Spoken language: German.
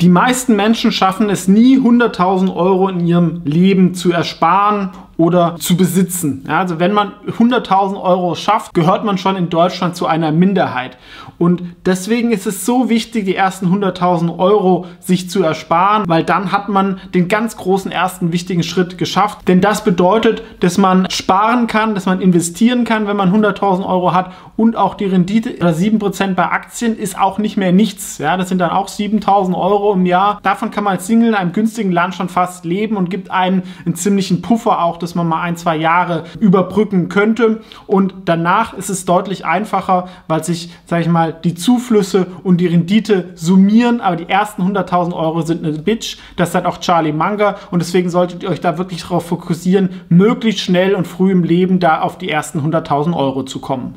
Die meisten Menschen schaffen es nie, 100.000 Euro in ihrem Leben zu ersparen oder zu besitzen. Ja, also wenn man 100.000 Euro schafft, gehört man schon in Deutschland zu einer Minderheit. Und deswegen ist es so wichtig, die ersten 100.000 Euro sich zu ersparen, weil dann hat man den ganz großen ersten wichtigen Schritt geschafft. Denn das bedeutet, dass man sparen kann, dass man investieren kann, wenn man 100.000 Euro hat, und auch die Rendite, 7% bei Aktien, ist auch nicht mehr nichts. Ja, das sind dann auch 7.000 Euro im Jahr. Davon kann man als Single in einem günstigen Land schon fast leben und gibt einen ziemlichen Puffer auch, dass man mal 1-2 Jahre überbrücken könnte. Und danach ist es deutlich einfacher, weil sich, sage ich mal, die Zuflüsse und die Rendite summieren. Aber die ersten 100.000 Euro sind eine Bitch. Das sagt auch Charlie Munger. Und deswegen solltet ihr euch da wirklich darauf fokussieren, möglichst schnell und früh im Leben da auf die ersten 100.000 Euro zu kommen.